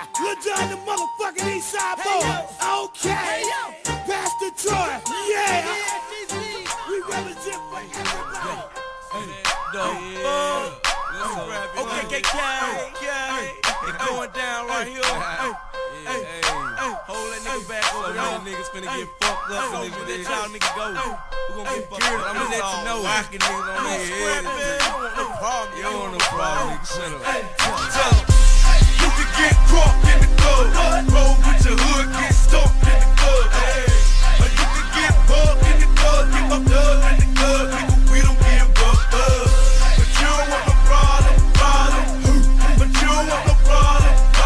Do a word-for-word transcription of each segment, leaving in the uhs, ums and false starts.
Look down the motherfucking East Side boys. Okay. Pastor Troy. Yeah. We represent for everybody. Okay, K K. It's going down right here. Hey, hey, hey, hold that nigga back over there. Some niggas finna get fucked up, and if we let y'all niggas go, we gon' get fucked up. I'ma let you know. Rockin' niggas on their head. You don't want no problem. You don't want no problem, nigga. Shut up. Tell them. You can get caught in the club. Roll with your hood, get stumped in the club. Or you can get bugged in the club. Get fucked up in the club. Nigga, we don't give fucked up. But you don't want no problem, problem. But you don't want no problem.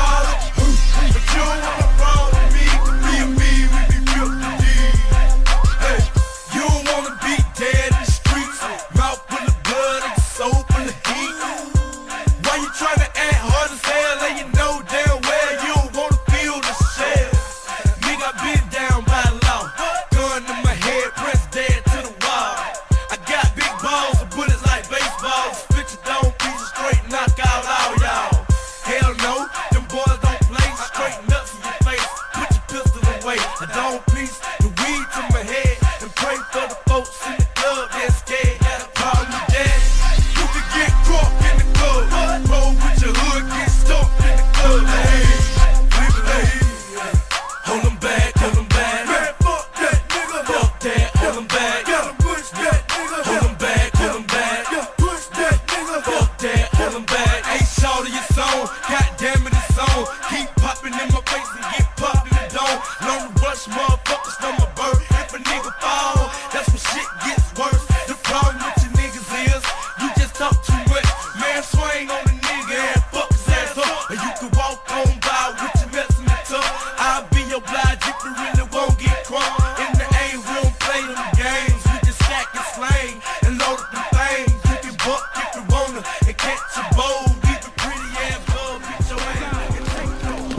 You don't want no problem with me, cause me and me, we be real indeed. Hey, you don't wanna be dead in the streets, mouth full of blood and soul full of heat. Why you tryna act hard as hell and you know damn well you don't wanna feel the shell? Nigga, I been down by law, gun to my head, press dead to the wall. I got big balls and bullets like baseballs, spit your dome piece of straight, knock out all y'all. Hell no, them boys don't play. Straighten up in your face, put your pistol away. I don't piece the weed to my head and pray for the folks in the club that's scared. Got a problem with that. You can get caught in the club, roll with your hood, get stumped in the club. Hey, hey, hold them back, hold them back. Man, fuck that nigga, fuck that, hold them back. Gotta push that nigga, hold them back, hold them back. Push that nigga, fuck that, hold them back. Ain't short of your song, goddamn it, it's on. Keep popping in my face and get popped in the dome. Long rush motherfuckers from my birth. If a nigga fall, that's when shit gets worse. The problem with you niggas is you just talk too much. Man, swing on a nigga and fuck his ass up. Or you can walk on by with your mess in the tub. I'll be obliged if you really won't get crunk. In the A, we don't play them games. We just stack and slang and load up the things. You can buck if you wanna and catch a bowl. Leave a pretty ass girl, beat your ass and take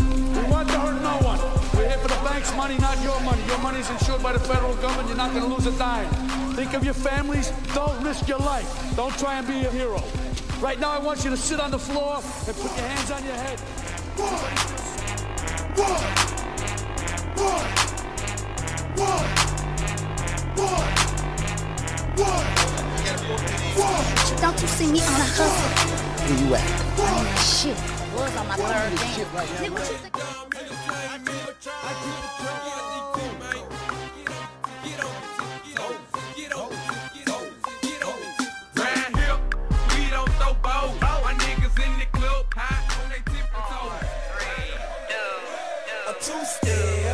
money, not your money. Your money is insured by the federal government. You're not going to lose a dime. Think of your families. Don't risk your life. Don't try and be a hero. Right now, I want you to sit on the floor and put your hands on your head. One, one, one, one, one, one, one. Don't you see me on a hustle? Where you at? I ain't shit. I was on my third game. Nigga, what you think? Two-step.